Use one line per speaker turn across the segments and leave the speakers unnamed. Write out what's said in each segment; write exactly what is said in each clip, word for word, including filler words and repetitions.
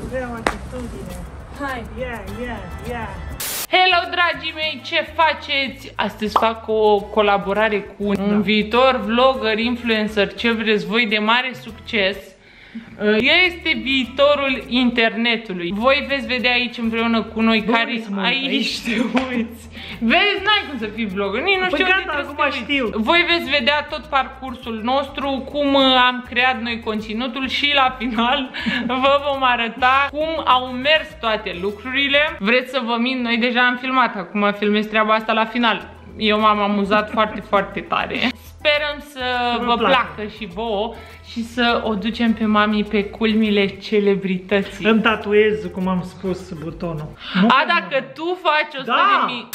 Vreau atitudine. Hai, ia, ia, ia.
Hello, dragii mei, ce faceți? Astăzi fac o colaborare cu un da. viitor vlogger, influencer, ce vreți voi, de mare succes. El este viitorul internetului. Voi veți vedea aici împreună cu noi Bă, care aici, aici te uiți. Vezi, n-ai cum să fii vlogger, nici nu știu
păi gata, acum știu.
Voi veți vedea tot parcursul nostru, cum am creat noi conținutul și la final vă vom arăta cum au mers toate lucrurile. Vreți să vă mint? Noi deja am filmat, acum filmez treaba asta la final. Eu m-am amuzat foarte, foarte tare. Sperăm să vă placă și vouă și să o ducem pe mami pe culmile celebrității.
Îmi tatuez, cum am spus, butonul. Nu
A, dacă tu faci o sută de mii.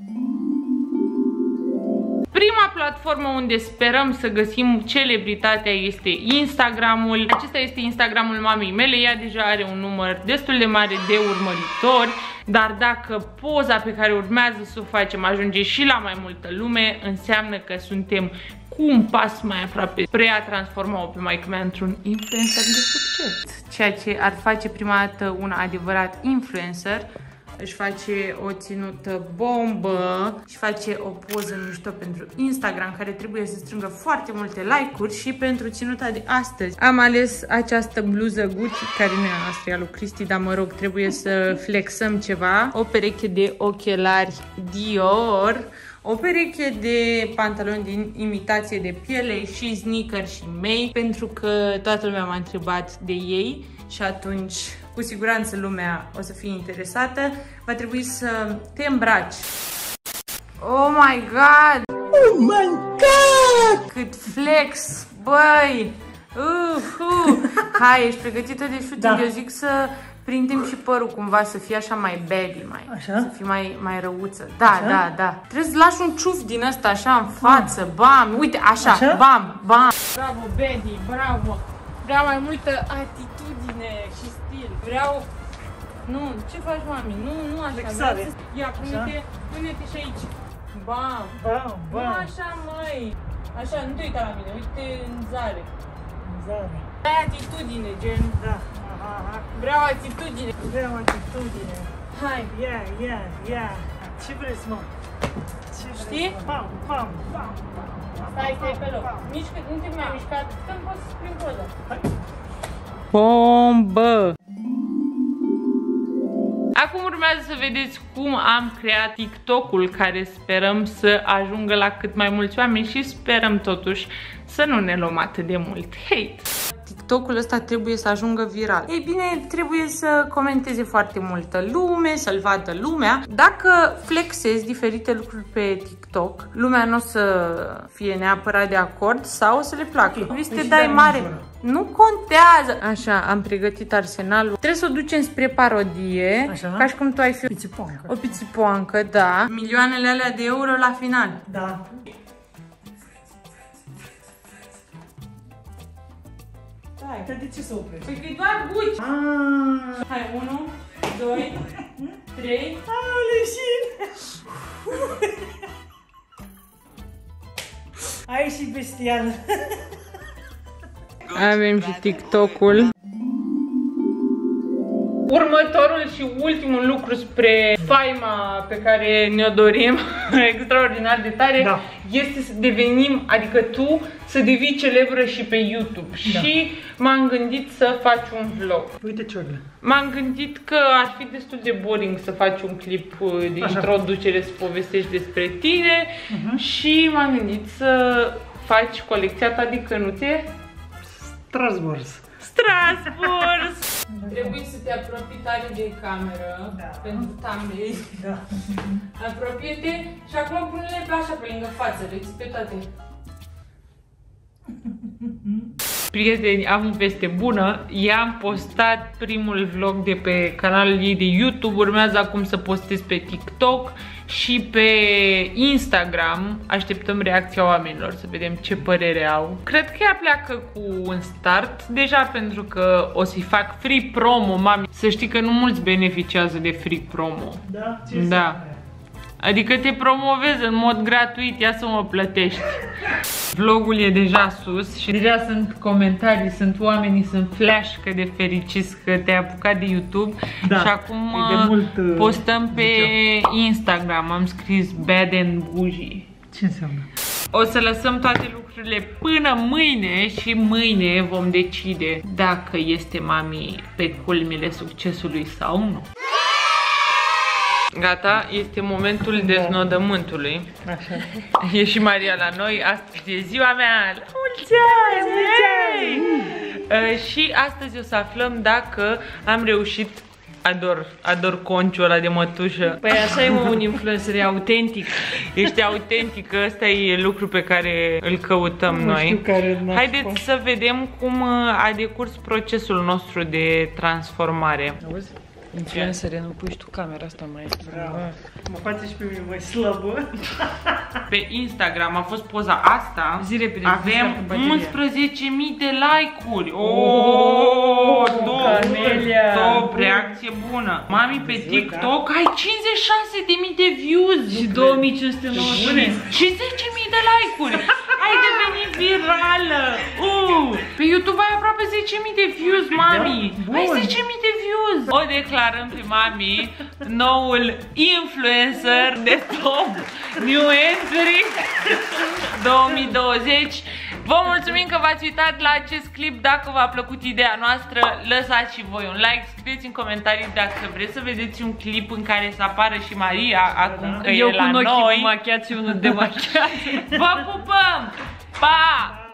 Prima platformă unde sperăm să găsim celebritatea este Instagramul. Acesta este Instagramul mamei mele, ea deja are un număr destul de mare de urmăritori. Dar dacă poza pe care urmează să o facem ajunge și la mai multă lume, înseamnă că suntem cu un pas mai aproape spre a transforma-o pe maică mea într-un influencer de succes. Ceea ce ar face prima dată un adevărat influencer. Își face o ținută bombă și face o poză mișto pentru Instagram, care trebuie să strângă foarte multe like-uri. Și pentru ținuta de astăzi am ales această bluză Gucci, care nu e a noastră, e a lui Cristi, dar mă rog, trebuie să flexăm ceva. O pereche de ochelari Dior, o pereche de pantaloni din imitație de piele și sneakers și mei, pentru că toată lumea m-a întrebat de ei și atunci cu siguranță lumea o să fie interesată. Va trebui să te îmbraci. Oh my god!
Oh my god!
Cât flex! Băi! Uh, uh. Hai, ești pregătită de shooting? Da. Eu zic să prindem și părul cumva, să fie așa mai baby, mai,
așa?
Să fie mai, mai răuță. Da, așa? da, da. Trebuie să lași un ciuf din ăsta așa în față. Bam! Uite, așa, așa? Bam, bam! Bravo, baby, bravo! Vreau mai multă atitudine și stil. Vreau... Nu, ce faci, mami? Nu, nu așa. Să... Ia, pune-te, pune-te și aici. Bam!
Bam, bam!
Nu așa, măi! Așa, nu te uita la mine, uite în zare.
În zare.
Ai atitudine, gen.
Da. Aha, aha.
Vreau atitudine.
Vreau atitudine.
Hai.
Ia, ia, ia. Ce vreți, mă? Ce
știi?
Bam, bam, bam.
Stai, stai pe loc. Mișcă, nu te mai mișca, stăm poți să prin poză. Bombă! Acum urmează să vedeți cum am creat TikTok-ul, care sperăm să ajungă la cât mai mulți oameni și sperăm totuși să nu ne luăm atât de mult hate. TikTok-ul ăsta trebuie să ajungă viral. Ei bine, trebuie să comenteze foarte multă lume, să-l vadă lumea. Dacă flexezi diferite lucruri pe TikTok, lumea nu o să fie neapărat de acord sau o să le placă. Vrei să te dai mare. Nu contează. Așa, am pregătit arsenalul. Trebuie să o ducem spre parodie. Așa. Ca și cum tu ai fi
pițipoancă.
O pițipoancă, da. Milioanele alea de euro la final.
Da. Dar de ce să oprești?
Păi că-i doar Gucci.
Ah.
Hai, unu, doi, trei.
Aleșin! Ai și bestial.
Avem și TikTok-ul. Următorul și ultimul lucru spre faima pe care ne-o dorim, extraordinar de tare, da. Este să devenim, adică tu, să devii celebră și pe YouTube. Da. Și m-am gândit să faci un vlog.
Uite ciorile.
M-am gândit că ar fi destul de boring să faci un clip de Așa. introducere, să povestești despre tine. Uh-huh. Și m-am gândit să faci colecția ta de cănuțe.
Strasbourg.
Strasbourg! Trebuie să te apropii tare de cameră, da. Pentru thumbnail.
Da.
Apropie-te și acum pune-le pe așa, pe lângă față, deci pe toate. Prieteni, am o veste bună. I-am postat primul vlog de pe canalul ei de YouTube. Urmează acum să postez pe TikTok și pe Instagram. Așteptăm reacția oamenilor, să vedem ce părere au. Cred că ea pleacă cu un start deja, pentru că o să-i fac free promo, mami. Să știi că nu mulți beneficiază de free promo.
Da? Ce
da. Adică te promovezi în mod gratuit, ia să mă plătești. Vlogul e deja sus și deja sunt comentarii, sunt oamenii, sunt flash-că de fericiți că te-ai apucat de YouTube.
Da,
și acum
de mult,
postăm pe
ziceam.
Instagram, am scris Bad and Bougie.
Ce înseamnă?
O să lăsăm toate lucrurile până mâine și mâine vom decide dacă este mami pe culmile succesului sau nu. Gata, este momentul deznodământului.
Așa.
E și Maria la noi, astăzi e ziua mea, la mulți ani! Uh, și astăzi o să aflăm dacă am reușit. Ador, ador conciul ăla de mătușă.
Păi așa e un influencer, e autentic.
Ești autentică, ăsta e lucru pe care îl căutăm
Nu
noi.
știu care
Haideți să vedem cum a decurs procesul nostru de transformare.
Auzi? Influencer, nu pui și tu camera asta mai.
Bravo. Mă face și pe mine mai slabă.
Pe Instagram a fost poza asta.
Zi repede,
avem
bateria.
unsprezece mii de like-uri. Oh, top,
Camelia.
top, reacție bună. Mami, pe TikTok ai cincizeci și șase de mii de views.
Și două mii cinci sute nouăzeci.
Și zece mii de like-uri. Ai devenit virală. Uh, pe YouTube ai aproape zece mii de views, mami.
Da?
Ai
Bun.
zece mii de views. O declarăm pe mami noul influencer de top New Entry două mii douăzeci. Vă mulțumim că v-ați uitat la acest clip. Dacă v-a plăcut ideea noastră, lăsați și voi un like, scrieți în comentarii dacă vreți să vedeți un clip în care să apară și Maria acum că
Eu
e
cu
la
un ochi
noi.
machiat și unul demachiat.
Vă pupăm! Pa!